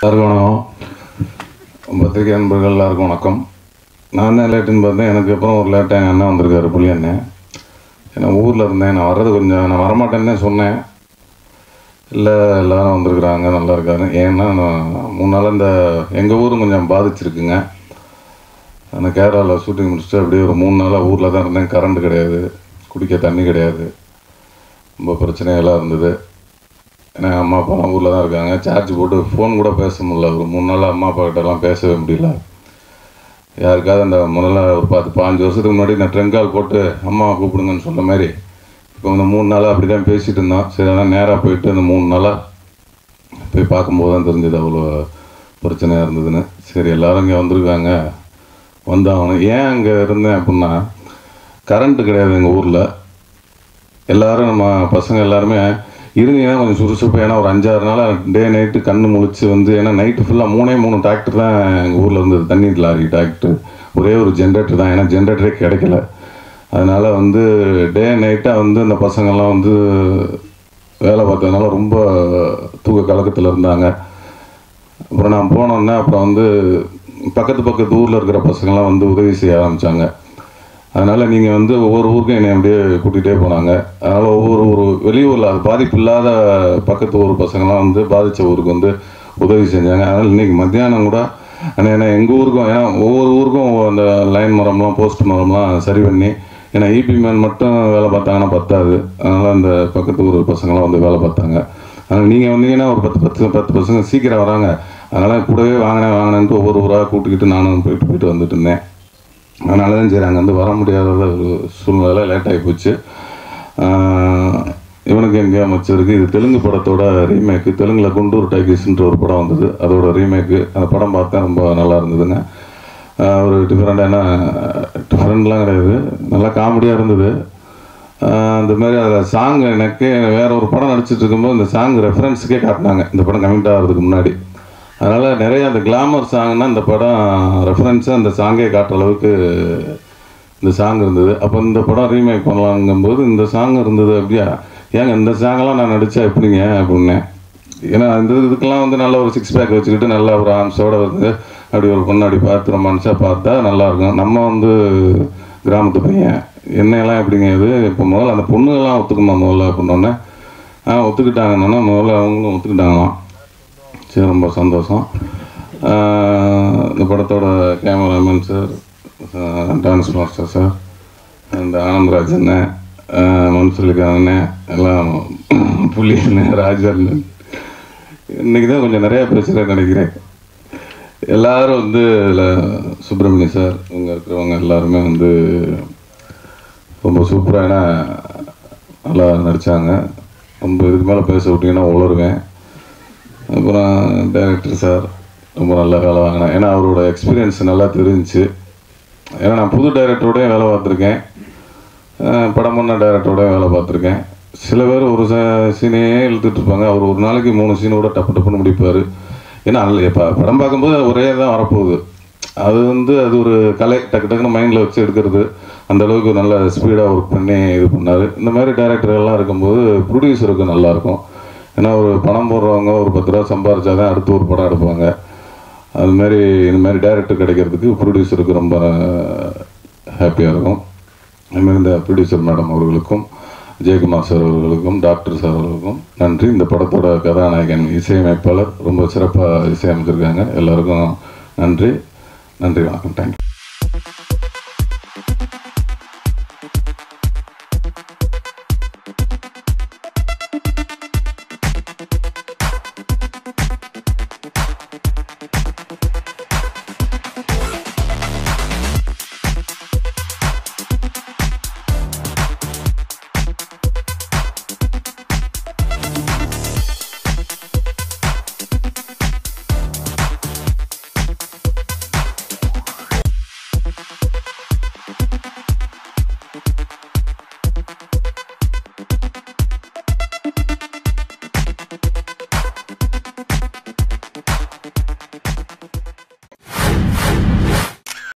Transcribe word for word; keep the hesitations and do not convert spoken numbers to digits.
எல்லாருக்கும் வணக்கம். பத்திரிகை நண்பர்கள் எல்லாருக்கும் வணக்கம். நான் தான் லேட்டுன்னு பார்த்தேன். எனக்கு அப்புறம் ஒரு லேட்டாக எங்கள் அண்ணன் வந்திருக்காரு, புளி அண்ணன். ஏன்னா ஊரில் இருந்தேன், நான் வர்றது கொஞ்சம் நான் வரமாட்டேன்னு சொன்னேன். இல்லை எல்லோரும் வந்திருக்குறாங்க, நல்லா இருக்காரு. ஏன்னா நான் மூணு நாள் இந்த எங்கள் ஊரும் கொஞ்சம் பாதிச்சிருக்குங்க. அந்த கேரளாவில் ஷூட்டிங் முடிச்சுட்டு அப்படியே ஒரு மூணு நாளாக ஊரில் தான் இருந்தேன். கரண்ட் கிடையாது, குடிக்க தண்ணி கிடையாது, ரொம்ப பிரச்சனைகளாக இருந்தது. ஏன்னா அம்மா அப்பாலாம் ஊரில் தான் இருக்காங்க. சார்ஜ் போட்டு ஃபோன் கூட பேச முடியல. ஒரு மூணு நாள் அம்மா அப்பா கிட்டலாம் பேசவே முடியல. யாருக்காவது அந்த முதல்ல ஒரு பத்து பாஞ்சு வருஷத்துக்கு முன்னாடி நான் ட்ரெங்க் கால் போட்டு அம்மா கூப்பிடுங்கன்னு சொன்ன மாதிரி இப்போ இந்த மூணு நாளாக அப்படி தான் பேசிகிட்டு இருந்தோம். சரி, அதான் நேராக போயிட்டு இந்த மூணு நாளாக போய் பார்க்கும்போது தான் தெரிஞ்சது அவ்வளோ பிரச்சனையாக இருந்ததுன்னு. சரி, எல்லோரும் இங்கே வந்திருக்காங்க, வந்தாகணும். ஏன் அங்கே இருந்தேன் அப்படின்னா, கரண்ட்டு கிடையாது எங்கள் ஊரில். எல்லோரும் நம்ம பசங்க எல்லாருமே இருந்தீங்கன்னா கொஞ்சம் சுறுசுறுப்பு. ஏன்னா ஒரு அஞ்சாறு நாளாக டே நைட்டு கண்ணு முழிச்சு வந்து, ஏன்னா நைட்டு ஃபுல்லாக மூணே மூணு டிராக்டர் தான் எங்கள் ஊரில் இருந்தது. தண்ணி லாரி டிராக்டர், ஒரே ஒரு ஜென்ரேட்டர் தான். ஏன்னா ஜென்ரேட்டரே கிடைக்கல. அதனால் வந்து டே நைட்டாக வந்து அந்த பசங்கள்லாம் வந்து வேலை பார்த்ததுனால ரொம்ப தூக்க கலக்கத்தில் இருந்தாங்க. அப்புறம் நான் போனோன்னே அப்புறம் வந்து பக்கத்து பக்கத்து ஊரில் இருக்கிற பசங்கள்லாம் வந்து உதவி செய்ய ஆரம்பித்தாங்க. அதனால் நீங்கள் வந்து ஒவ்வொரு ஊருக்கும் என்னை அப்படியே கூட்டிகிட்டே போனாங்க. அதனால் ஒவ்வொரு ஊர் வெளியூரில் அது பாதிப்பு இல்லாத பக்கத்து ஊர் பசங்கள்லாம் வந்து பாதித்த ஊருக்கு வந்து உதவி செஞ்சாங்க. அதனால் இன்றைக்கி மத்தியானம் கூட ஏன்னா எங்கள் ஊருக்கும், ஏன்னா ஒவ்வொரு ஊருக்கும் அந்த லைன் மரம்லாம் போஸ்ட் மரம்லாம் சரி பண்ணி, ஏன்னா இபி மேன் மட்டும் வேலை பார்த்தாங்கன்னா பத்தாது. அதனால் அந்த பக்கத்து ஊர் பசங்களாம் வந்து வேலை பார்த்தாங்க. அதனால் நீங்கள் வந்தீங்கன்னா ஒரு பத்து பத்து பத்து பசங்க சீக்கிரம் வராங்க. அதனால் கூடவே வாங்கினேன் வாங்கினேன்ட்டு ஒவ்வொரு ஊராக கூட்டிக்கிட்டு நானும் போயிட்டு போயிட்டு வந்துட்டு இருந்தேன். அதனால தான் சரி, அங்கே வந்து வர முடியாத ஒரு சூழ்நிலை லேட் ஆகி போச்சு. இவனுக்கு எங்கேயோ அமைச்சிருக்கு. இது தெலுங்கு படத்தோட ரீமேக்கு. தெலுங்கில் குண்டூர் டைகர்ஸ்ன்ற ஒரு படம் வந்தது, அதோட ரீமேக்கு. அந்த படம் பார்த்தேன், ரொம்ப நல்லா இருந்ததுங்க. ஒரு டிஃப்ரெண்டாக, ஏன்னா டிஃப்ரெண்ட்லாம் கிடையாது, நல்லா காமெடியாக இருந்தது. அந்த மாதிரி அதில் சாங் எனக்கு வேறு ஒரு படம் நடிச்சிட்டு இருக்கும்போது இந்த சாங் ரெஃபரன்ஸுக்கே காட்டினாங்க, இந்த படம் கமிட் ஆகிறதுக்கு முன்னாடி. அதனால் நிறைய அந்த கிளாமர் சாங்னா இந்த படம் ரெஃபரன்ஸு அந்த சாங்கே காட்டுற அளவுக்கு இந்த சாங் இருந்தது. அப்போ இந்த படம் ரீமேக் பண்ணலாங்கும்போது இந்த சாங் இருந்தது. அப்படியா, ஏங்க இந்த சாங்கெல்லாம் நான் நடித்தா எப்படிங்க அப்படின்னேன். ஏன்னா இந்த இதுக்கெல்லாம் வந்து நல்ல ஒரு சிக்ஸ் பேக் வச்சுக்கிட்டு நல்ல ஒரு ஆம்ஸோடு வந்து அப்படி ஒரு பொண்ணு அப்படி பார்த்து ரொமான்ஸாக பார்த்தா நல்லாயிருக்கும். நம்ம வந்து கிராமத்து பையன், என்னையெல்லாம் எப்படிங்க இது, இப்போ முதல்ல அந்த பொண்ணுகள்லாம் ஒத்துக்கணும் முதல்ல அப்படின்னோடனே ஆ ஒத்துக்கிட்டாங்கன்னா முதல்ல அவங்களும் ஒத்துக்கிட்டாங்களாம். சரி, ரொம்ப சந்தோஷம். இந்த படத்தோட cameraman sir, dance master sir, இந்த ஆனந்த்ராஜ் அண்ணன், மன்சூலிகா அண்ணன், எல்லாம் புள்ளி அண்ணன், ராஜா அண்ணன். இன்றைக்கி தான் கொஞ்சம் நிறையா பேசுகிறேன் நினைக்கிறேன். எல்லோரும் வந்து இதில் சுப்பிரமணிய சார், இவங்க இருக்கிறவங்க எல்லாருமே வந்து ரொம்ப சூப்பராக, ஏன்னா நல்லா நடித்தாங்க. ரொம்ப இதுக்கு மேலே பேச விட்டிங்கன்னா உளருவேன். அப்புறம் டைரக்டர் சார் ரொம்ப நல்லா வேலை வாங்கினேன். ஏன்னா அவரோட எக்ஸ்பீரியன்ஸ் நல்லா தெரிஞ்சிச்சு. ஏன்னா நான் புது டைரக்டரோடையும் வேலை பார்த்துருக்கேன், படம் பண்ண டைரக்டரோடையும் வேலை பார்த்துருக்கேன். சில பேர் ஒரு சீனே இழுத்துட்ருப்பாங்க, அவர் ஒரு நாளைக்கு மூணு சீனோட டப்பு டப்புன்னு முடிப்பார். ஏன்னா இப்போ படம் பார்க்கும்போது ஒரே தான் வரப்போகுது. அது வந்து அது ஒரு கலை, டக்கு டக்குன்னு மைண்டில் வச்சு எடுக்கிறது. அந்தளவுக்கு நல்ல ஸ்பீடாக ஒர்க் பண்ணி இது பண்ணார். இந்த மாதிரி டைரக்டர்கள்லாம் இருக்கும்போது ப்ரொடியூசருக்கு நல்லாயிருக்கும். ஏன்னா ஒரு படம் போடுறவங்க ஒரு பத்து ரூபா சம்பாரிச்சா தான் அடுத்து ஒரு படம் எடுப்பாங்க. அதுமாரி இந்த மாதிரி டைரக்டர் கிடைக்கிறதுக்கு ப்ரொடியூசருக்கு ரொம்ப ஹாப்பியாக இருக்கும். அதுமாரி இந்த ப்ரொடியூசர் மேடம் அவர்களுக்கும், ஜெயக்குமார் சார் அவர்களுக்கும், டாக்டர் சார் அவர்களுக்கும் நன்றி. இந்த படத்தோட கதாநாயகன் இசையமைப்பாளர் ரொம்ப சிறப்பாக இசையமைச்சிருக்காங்க. எல்லாருக்கும் நன்றி. நன்றி, வணக்கம். தேங்க்யூ.